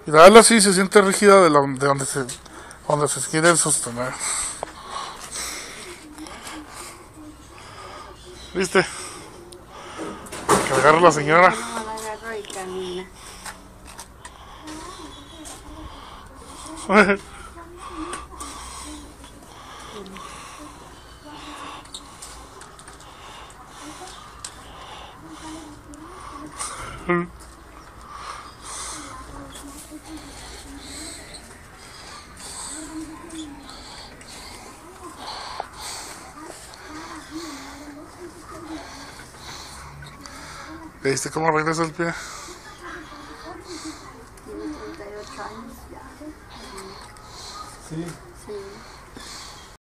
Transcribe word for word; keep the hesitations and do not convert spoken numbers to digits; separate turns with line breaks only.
Y darle así se siente rígida de, la, de donde se donde se quiere sostener. ¿Viste? Que agarra la señora.
No, la agarro y camina.
¿Viste cómo regresa el pie?
Tiene treinta y ocho años ya.
Sí.